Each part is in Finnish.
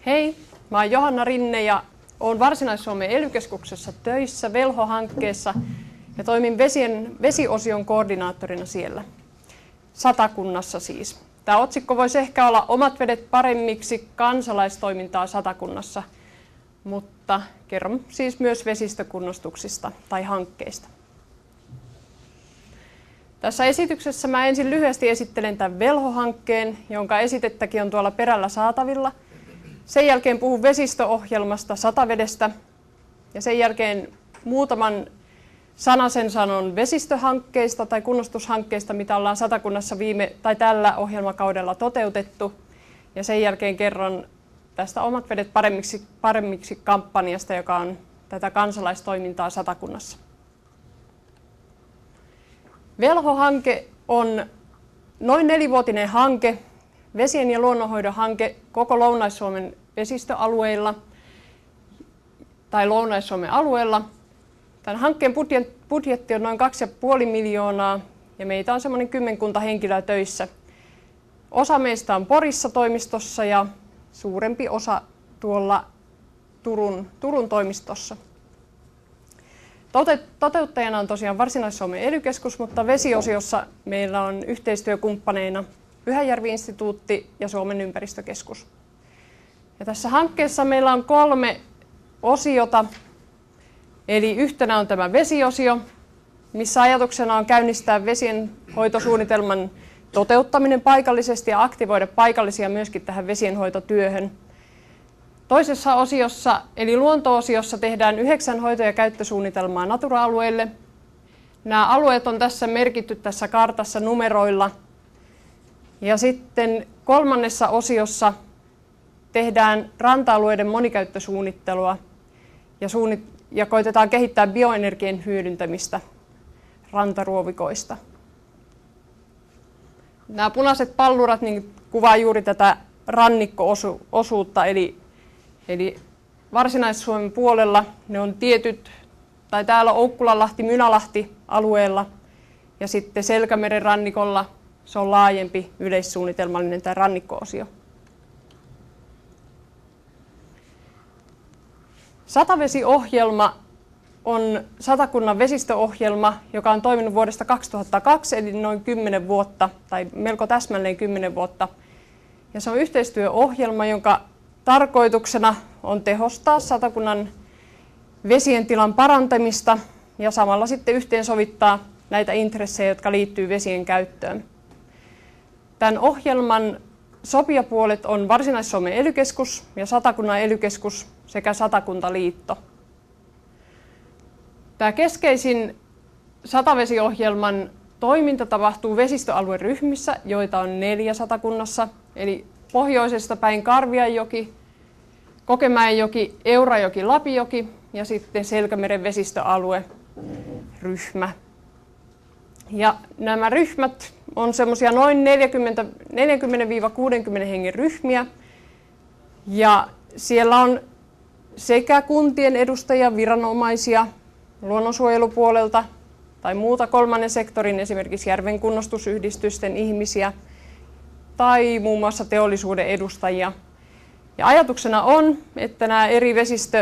Hei, mä oon Johanna Rinne ja oon Varsinais-Suomen ELY-keskuksessa töissä Velho-hankkeessa ja toimin vesiosion koordinaattorina siellä. Satakunnassa siis. Tämä otsikko voisi ehkä olla Omat vedet paremmiksi kansalaistoimintaa Satakunnassa, mutta kerron siis myös vesistökunnostuksista tai hankkeista. Tässä esityksessä mä ensin lyhyesti esittelen tämän Velho-hankkeen, jonka esitettäkin on tuolla perällä saatavilla. Sen jälkeen puhun vesistöohjelmasta Satavedestä ja sen jälkeen muutaman sanasen sanon vesistöhankkeista tai kunnostushankkeista, mitä ollaan Satakunnassa tällä ohjelmakaudella toteutettu. Ja sen jälkeen kerron tästä Omat vedet paremmiksi kampanjasta, joka on tätä kansalaistoimintaa Satakunnassa. Velho-hanke on noin 4-vuotinen hanke, vesien ja luonnonhoidon hanke koko Lounais-Suomen vesistöalueilla tai Lounais-Suomen alueella. Tämän hankkeen budjetti on noin 2,5 miljoonaa ja meitä on semmoinen 10 henkilöä töissä. Osa meistä on Porissa toimistossa ja suurempi osa tuolla Turun toimistossa. Toteuttajana on tosiaan Varsinais-Suomen ELY-keskus, mutta vesiosiossa meillä on yhteistyökumppaneina Pyhäjärvi-instituutti ja Suomen ympäristökeskus. Ja tässä hankkeessa meillä on 3 osiota. Eli yhtenä on tämä vesiosio, missä ajatuksena on käynnistää vesienhoitosuunnitelman toteuttaminen paikallisesti ja aktivoida paikallisia myöskin tähän vesienhoitotyöhön. Toisessa osiossa, eli luonto-osiossa, tehdään 9 hoito- ja käyttösuunnitelmaa Natura-alueille. Nämä alueet on tässä merkitty tässä kartassa numeroilla. Ja sitten 3. osiossa tehdään ranta-alueiden monikäyttösuunnittelua ja koitetaan kehittää bioenergian hyödyntämistä rantaruovikoista. Nämä punaiset pallurat niin kuvaa juuri tätä rannikko-osuutta, eli Varsinais-Suomen puolella ne on tietyt, tai täällä Oukkulanlahti, Mynälahti alueella, ja sitten Selkämeren rannikolla se on laajempi yleissuunnitelmallinen tämä rannikko-osio. Satavesiohjelma on Satakunnan vesistöohjelma, joka on toiminut vuodesta 2002, eli noin 10 vuotta, tai melko täsmälleen 10 vuotta. Ja se on yhteistyöohjelma, jonka tarkoituksena on tehostaa Satakunnan vesien tilan parantamista ja samalla sitten yhteensovittaa näitä intressejä, jotka liittyy vesien käyttöön. Tämän ohjelman sopijapuolet on Varsinais-Suomen ELY-keskus ja Satakunnan ELY-keskus sekä Satakuntaliitto. Tämä keskeisin Satavesiohjelman toiminta tapahtuu vesistöalueryhmissä, joita on 4 Satakunnassa, eli pohjoisesta päin Karvianjoki, Kokemäenjoki, Eurajoki, Lapijoki ja sitten Selkämeren vesistöalueryhmä. Ja nämä ryhmät on semmoisia noin 40-60 hengen ryhmiä ja siellä on sekä kuntien edustajia, viranomaisia, luonnonsuojelupuolelta tai muuta 3. sektorin, esimerkiksi järvenkunnostusyhdistysten ihmisiä tai muun muassa teollisuuden edustajia. Ja ajatuksena on, että nämä eri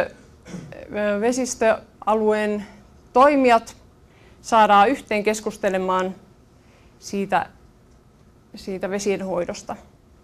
vesistöalueen toimijat saadaan yhteen keskustelemaan siitä vesienhoidosta.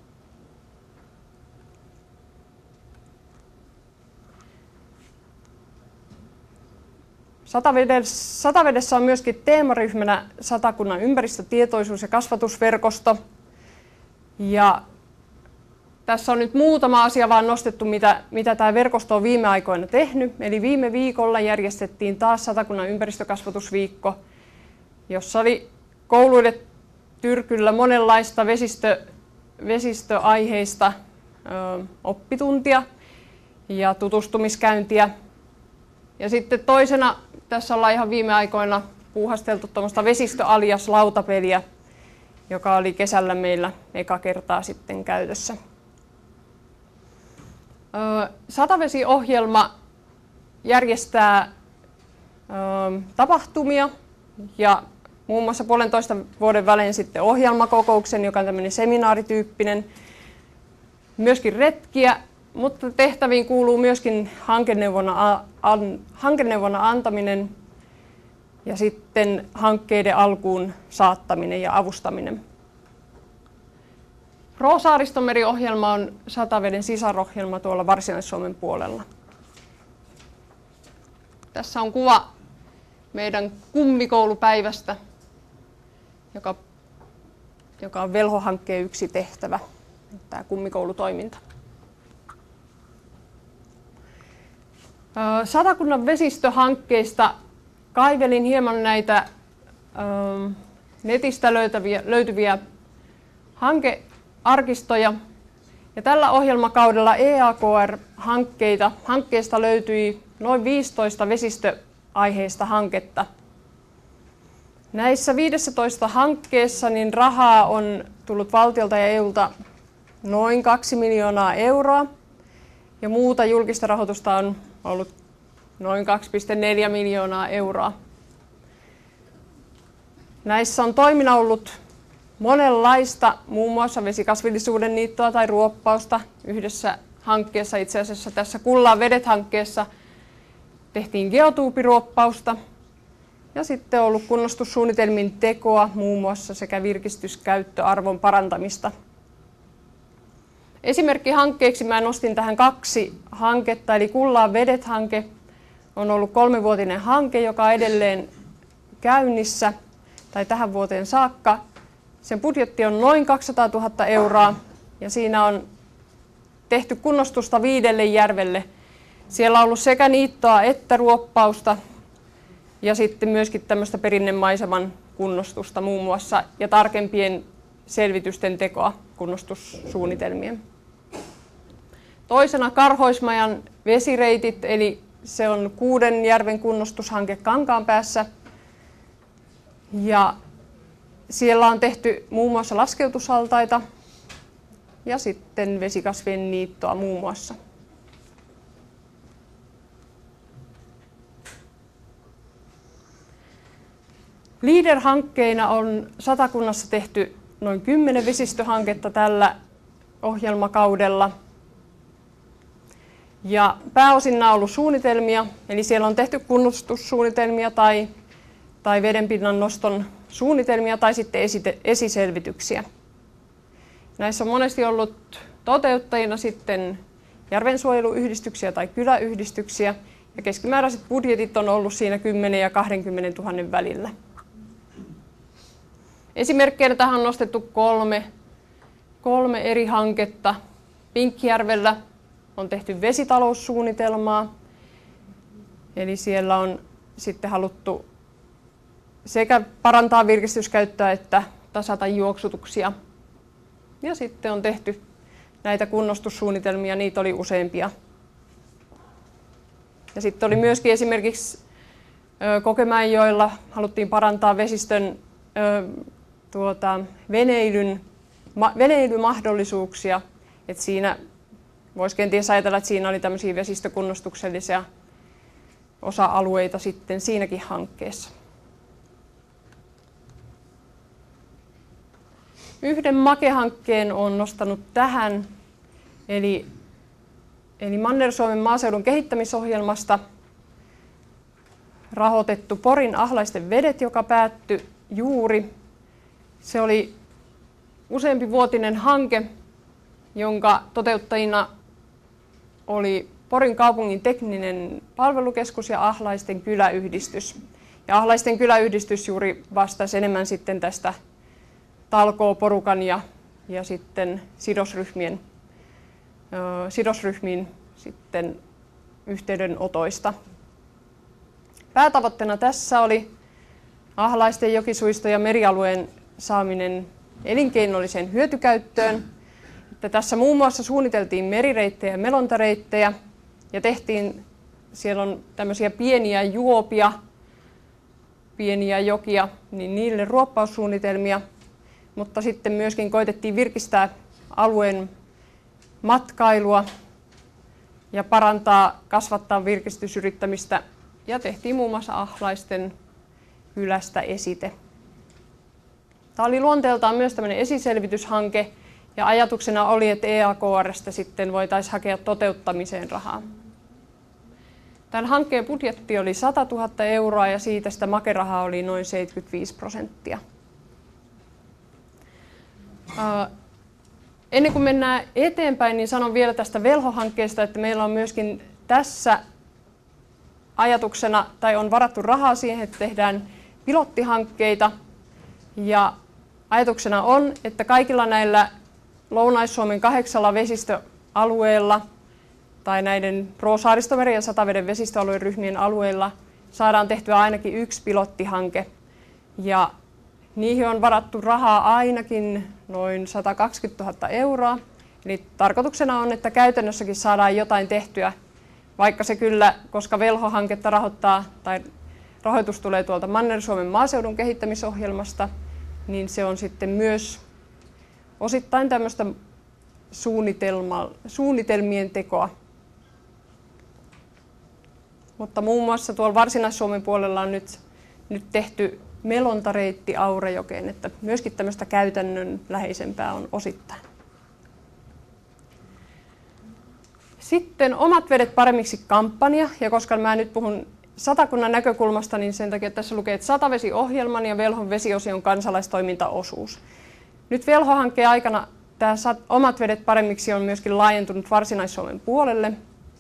Satavedessä on myöskin teemaryhmänä Satakunnan ympäristötietoisuus- ja kasvatusverkosto. Ja tässä on nyt muutama asia vaan nostettu, mitä tämä verkosto on viime aikoina tehnyt. Eli viime viikolla järjestettiin taas Satakunnan ympäristökasvatusviikko, jossa oli kouluille tyrkyllä monenlaista vesistöaiheista oppituntia ja tutustumiskäyntiä. Ja sitten toisena tässä ollaan ihan viime aikoina puuhasteltu tuommoista vesistö-alias-lautapeliä, joka oli kesällä meillä eka kertaa sitten käytössä. Satavesiohjelma järjestää tapahtumia ja muun muassa 1,5 vuoden välein sitten ohjelmakokouksen, joka on tämmöinen seminaarityyppinen. Myöskin retkiä, Mutta tehtäviin kuuluu myöskin hankeneuvonnan antaminen ja sitten hankkeiden alkuun saattaminen ja avustaminen. Pro-Saaristomeri-ohjelma on Sataveden sisarohjelma tuolla Varsinais-Suomen puolella. Tässä on kuva meidän kummikoulupäivästä, joka on Velho-hankkeen yksi tehtävä, tämä kummikoulutoiminta. Satakunnan vesistöhankkeista kaivelin hieman näitä netistä löytyviä hankearkistoja. Ja tällä ohjelmakaudella EAKR-hankkeesta löytyi noin 15 vesistöaiheista hanketta. Näissä 15 hankkeessa niin rahaa on tullut valtiolta ja EUlta noin 2 miljoonaa euroa ja muuta julkista rahoitusta on ollut noin 2,4 miljoonaa euroa. Näissä on toimina ollut monenlaista, muun muassa vesikasvillisuuden niittoa tai ruoppausta. Yhdessä hankkeessa, itse asiassa tässä Kullaan vedet-hankkeessa, tehtiin geotuupiruoppausta. Ja sitten on ollut kunnostussuunnitelmin tekoa muun muassa sekä virkistyskäyttöarvon parantamista. Esimerkkihankkeeksi mä nostin tähän 2 hanketta, eli Kullaan vedet-hanke on ollut 3-vuotinen hanke, joka on edelleen käynnissä tai tähän vuoteen saakka. Sen budjetti on noin 200 000 euroa ja siinä on tehty kunnostusta 5 järvelle. Siellä on ollut sekä niittoa että ruoppausta ja sitten myöskin tämmöistä perinnemaiseman kunnostusta muun muassa ja tarkempien selvitysten tekoa kunnostussuunnitelmien. Toisena Karhoismajan vesireitit, eli se on 6 järven kunnostushanke Kankaanpäässä. Ja siellä on tehty muun muassa laskeutusaltaita ja sitten vesikasvien niittoa muun muassa. LEADER-hankkeina on Satakunnassa tehty noin 10 vesistöhanketta tällä ohjelmakaudella. Ja pääosin nämä on ollut suunnitelmia, eli siellä on tehty kunnostussuunnitelmia tai vedenpinnan noston suunnitelmia tai sitten esiselvityksiä. Näissä on monesti ollut toteuttajina sitten järvensuojeluyhdistyksiä tai kyläyhdistyksiä ja keskimääräiset budjetit on ollut siinä 10 ja 20 000 välillä. Esimerkkeinä tähän on nostettu 3 eri hanketta. Pinkkijärvellä on tehty vesitaloussuunnitelmaa, eli siellä on sitten haluttu sekä parantaa virkistyskäyttöä että tasata juoksutuksia. Ja sitten on tehty näitä kunnostussuunnitelmia, niitä oli useampia. Ja sitten oli myöskin esimerkiksi Kokemäenjoella haluttiin parantaa vesistön veneilymahdollisuuksia. Et siinä voisi kenties ajatella, että siinä oli tämmöisiä vesistökunnostuksellisia osa-alueita sitten siinäkin hankkeessa. Yhden MAKE-hankkeen olen nostanut tähän, eli Manner-Suomen maaseudun kehittämisohjelmasta rahoitettu Porin Ahlaisten vedet, joka päättyi juuri. Se oli useampivuotinen hanke, jonka toteuttajina oli Porin kaupungin tekninen palvelukeskus ja Ahlaisten kyläyhdistys. Ja Ahlaisten kyläyhdistys juuri vastasi enemmän sitten tästä talkooporukan ja sitten sidosryhmiin sitten yhteydenotoista. Päätavoitteena tässä oli Ahlaisten jokisuisto ja merialueen saaminen elinkeinolliseen hyötykäyttöön. Että tässä muun muassa suunniteltiin merireittejä ja melontareittejä ja siellä on tämmöisiä pieniä juopia, pieniä jokia, niin niille ruoppaussuunnitelmia, mutta sitten myöskin koitettiin virkistää alueen matkailua ja kasvattaa virkistysyrittämistä ja tehtiin muun muassa Ahlaisten kylästä esite. Tämä oli luonteeltaan myös tämmöinen esiselvityshanke Ja ajatuksena oli, että EAKR:stä sitten voitaisiin hakea toteuttamiseen rahaa. Tämän hankkeen budjetti oli 100 000 euroa ja siitä sitä makerahaa oli noin 75%. Ennen kuin mennään eteenpäin, niin sanon vielä tästä Velho-hankkeesta, että meillä on myöskin tässä ajatuksena, tai on varattu rahaa siihen, että tehdään pilottihankkeita. Ja ajatuksena on, että kaikilla näillä Lounais-Suomen 8 vesistöalueella tai näiden Pro-Saaristomeren ja Sataveden vesistöalueen ryhmien alueilla saadaan tehtyä ainakin 1 pilottihanke. Ja niihin on varattu rahaa ainakin noin 120 000 euroa. Eli tarkoituksena on, että käytännössäkin saadaan jotain tehtyä, vaikka se kyllä, koska Velho-hanketta rahoittaa tai rahoitus tulee tuolta Manner-Suomen maaseudun kehittämisohjelmasta, niin se on sitten myös osittain tämmöistä suunnitelmien tekoa. Mutta muun muassa tuolla Varsinais-Suomen puolella on nyt tehty melontareitti Aurajokeen, että myöskin tämmöistä käytännön läheisempää on osittain. Sitten Omat vedet paremmiksi -kampanja, ja koska mä nyt puhun Satakunnan näkökulmasta, niin sen takia tässä lukee, että Satavesi-ohjelman ja Velhon vesiosion kansalaistoimintaosuus. Nyt Velho-hankkeen aikana tämä Omat vedet paremmiksi on myöskin laajentunut Varsinais-Suomen puolelle,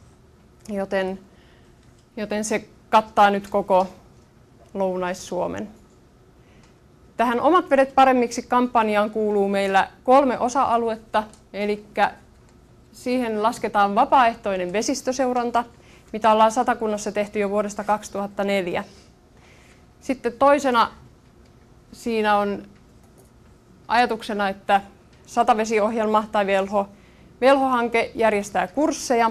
joten se kattaa nyt koko Lounais-Suomen. Tähän Omat vedet paremmiksi -kampanjaan kuuluu meillä 3 osa-aluetta, eli siihen lasketaan vapaaehtoinen vesistöseuranta, mitä ollaan Satakunnassa tehty jo vuodesta 2004. Sitten toisena siinä on ajatuksena, että Satavesiohjelma tai Velho-hanke järjestää kursseja.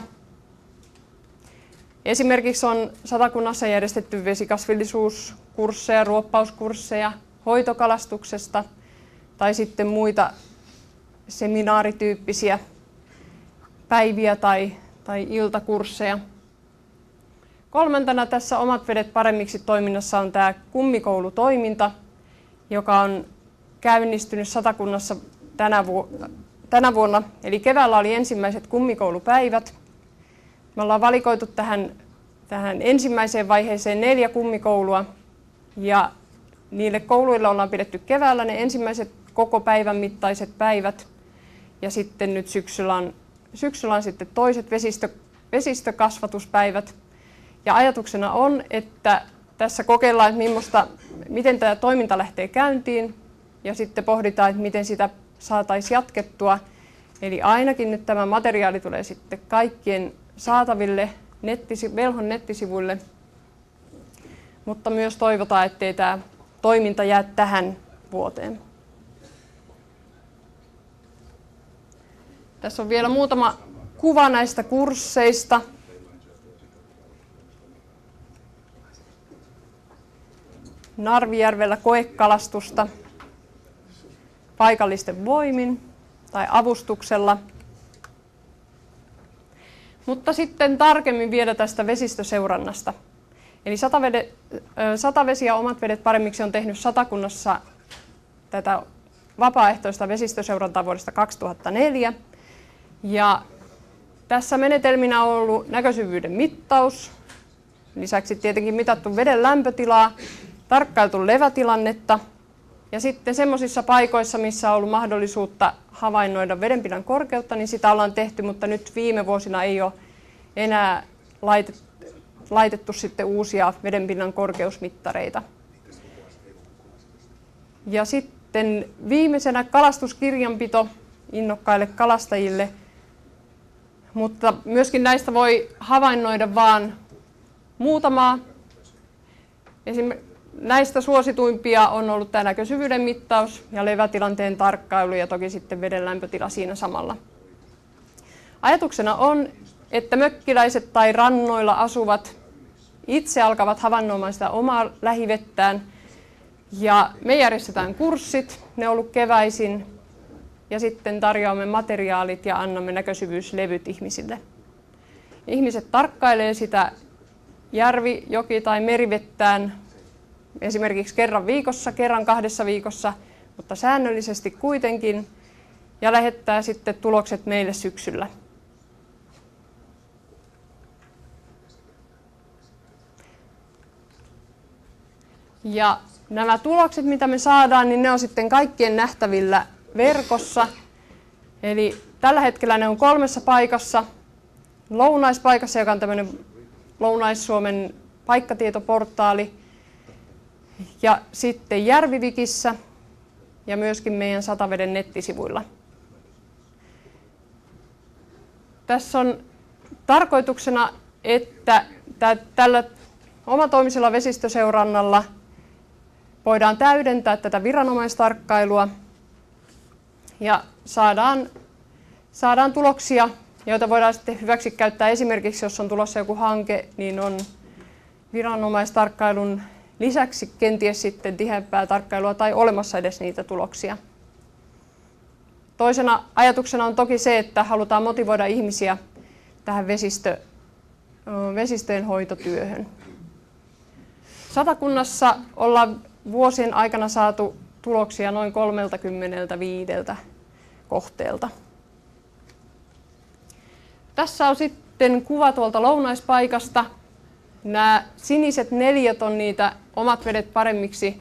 Esimerkiksi on Satakunnassa järjestetty vesikasvillisuuskursseja, ruoppauskursseja, hoitokalastuksesta tai sitten muita seminaarityyppisiä päiviä tai iltakursseja. Kolmantena tässä Omat vedet paremmiksi -toiminnassa on tämä kummikoulutoiminta, joka on käynnistynyt Satakunnassa tänä vuonna. Eli keväällä oli ensimmäiset kummikoulupäivät. Me ollaan valikoitu tähän ensimmäiseen vaiheeseen 4 kummikoulua. Ja niille kouluille ollaan pidetty keväällä ne ensimmäiset koko päivän mittaiset päivät. Ja sitten nyt syksyllä on sitten toiset vesistökasvatuspäivät. Ja ajatuksena on, että tässä kokeillaan, että miten tämä toiminta lähtee käyntiin. Ja sitten pohditaan, että miten sitä saataisiin jatkettua. Eli ainakin nyt tämä materiaali tulee sitten kaikkien saataville Velhon nettisivuille. Mutta myös toivotaan, ettei tämä toiminta jää tähän vuoteen. Tässä on vielä muutama kuva näistä kursseista. Narvijärvellä koekalastusta paikallisten voimin tai avustuksella. Mutta sitten tarkemmin vielä tästä vesistöseurannasta. Eli Satavesi ja Omat vedet paremmiksi on tehnyt Satakunnassa tätä vapaaehtoista vesistöseurantaa vuodesta 2004. Ja tässä menetelminä on ollut näkösyvyyden mittaus, lisäksi tietenkin mitattu veden lämpötilaa, tarkkailtu levätilannetta ja sitten semmoisissa paikoissa, missä on ollut mahdollisuutta havainnoida vedenpinnan korkeutta, niin sitä ollaan tehty, mutta nyt viime vuosina ei ole enää laitettu sitten uusia vedenpinnan korkeusmittareita. Ja sitten viimeisenä kalastuskirjanpito innokkaille kalastajille, mutta myöskin näistä voi havainnoida vain muutamaa. Näistä suosituimpia on ollut tämä näkösyvyyden mittaus ja levätilanteen tarkkailu ja toki sitten veden lämpötila siinä samalla. Ajatuksena on, että mökkiläiset tai rannoilla asuvat itse alkavat havainnoimaan sitä omaa lähivettään. Ja me järjestetään kurssit, ne on ollut keväisin, ja sitten tarjoamme materiaalit ja annamme näkösyvyyslevyt ihmisille. Ihmiset tarkkailee sitä järvi-, joki- tai merivettään esimerkiksi kerran viikossa, kerran 2 viikossa, mutta säännöllisesti kuitenkin. ja lähettää sitten tulokset meille syksyllä. Ja nämä tulokset, mitä me saadaan, niin ne on sitten kaikkien nähtävillä verkossa. Eli tällä hetkellä ne on 3 paikassa. Lounaispaikassa, joka on tämmöinen Lounais-Suomen paikkatietoportaali. Ja sitten Järvivikissä ja myöskin meidän Sataveden nettisivuilla. Tässä on tarkoituksena, että tällä omatoimisella vesistöseurannalla voidaan täydentää tätä viranomaistarkkailua ja saadaan tuloksia, joita voidaan sitten hyväksi käyttää esimerkiksi, jos on tulossa joku hanke, niin on viranomaistarkkailun lisäksi kenties sitten tiheämpää tarkkailua tai olemassa edes niitä tuloksia. Toisena ajatuksena on toki se, että halutaan motivoida ihmisiä tähän vesistöjen hoitotyöhön. Satakunnassa ollaan vuosien aikana saatu tuloksia noin 35 kohteelta. Tässä on sitten kuva tuolta lounaispaikasta. Nämä siniset neliöt on niitä Omat vedet paremmiksi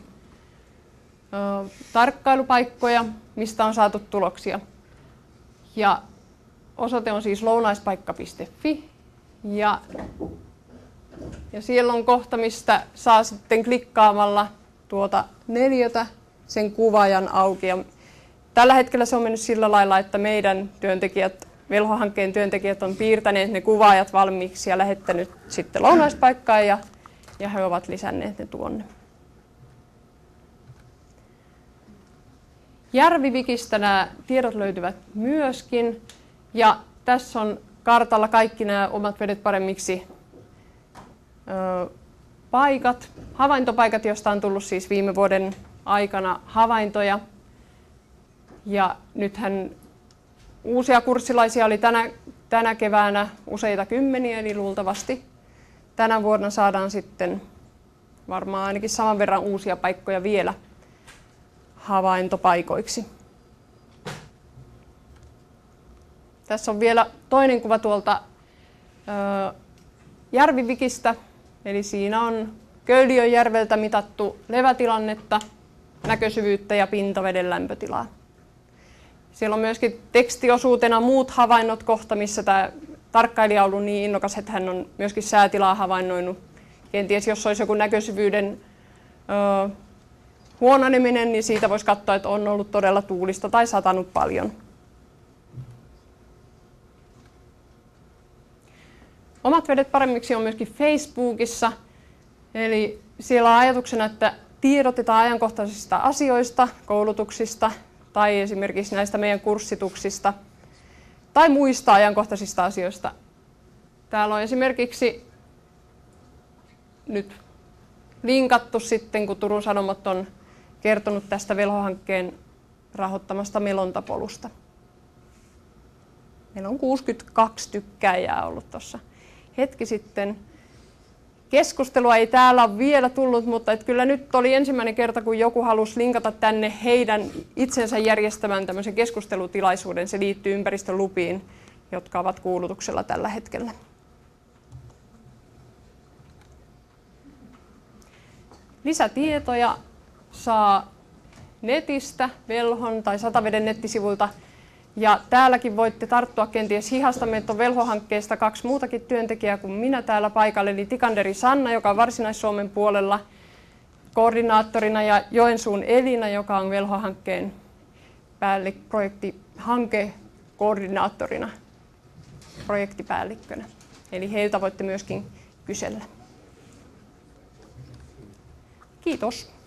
tarkkailupaikkoja, mistä on saatu tuloksia. Ja osoite on siis lounaispaikka.fi ja siellä on kohta, mistä saa sitten klikkaamalla tuota neliötä sen kuvaajan auki. Ja tällä hetkellä se on mennyt sillä lailla, että meidän työntekijät, Velho-hankkeen työntekijät on piirtäneet ne kuvaajat valmiiksi ja lähettänyt sitten lounaispaikkaan ja he ovat lisänneet ne tuonne. Järvivikistä nämä tiedot löytyvät myöskin ja tässä on kartalla kaikki nämä Omat vedet paremmiksi paikat, havaintopaikat, joista on tullut siis viime vuoden aikana havaintoja. Ja nythän uusia kurssilaisia oli tänä keväänä useita kymmeniä, eli luultavasti tänä vuonna saadaan sitten varmaan ainakin saman verran uusia paikkoja vielä havaintopaikoiksi. Tässä on vielä toinen kuva tuolta Järvivikistä, eli siinä on Köyliönjärveltä mitattu levätilannetta, näkösyvyyttä ja pintaveden lämpötilaa. Siellä on myöskin tekstiosuutena muut havainnot kohta, missä tämä tarkkailija on ollut niin innokas, että hän on myöskin säätilaa havainnoinut. Kenties jos olisi joku näkösyvyyden huononeminen, niin siitä voisi katsoa, että on ollut todella tuulista tai satanut paljon. Omat vedet paremmiksi on myöskin Facebookissa, eli siellä on ajatuksena, että tiedotetaan ajankohtaisista asioista, koulutuksista tai esimerkiksi näistä meidän kurssituksista tai muista ajankohtaisista asioista. Täällä on esimerkiksi nyt linkattu sitten, kun Turun Sanomat on kertonut tästä Velho-hankkeen rahoittamasta melontapolusta. Meillä on 62 tykkääjää ollut tuossa hetki sitten. Keskustelua ei täällä ole vielä tullut, mutta kyllä nyt oli ensimmäinen kerta, kun joku halusi linkata tänne heidän itsensä järjestämään tämmöisen keskustelutilaisuuden. Se liittyy ympäristölupiin, jotka ovat kuulutuksella tällä hetkellä. Lisätietoja saa netistä, Velhon tai Sataveden nettisivuilta. Ja täälläkin voitte tarttua kenties hihasta. Meitä on Velho-hankkeesta 2 muutakin työntekijää kuin minä täällä paikalla, eli Tikanderi Sanna, joka on Varsinais-Suomen puolella koordinaattorina, ja Joensuun Elina, joka on Velho-hankkeen hankekoordinaattorina, projektipäällikkönä. Eli heiltä voitte myöskin kysellä. Kiitos.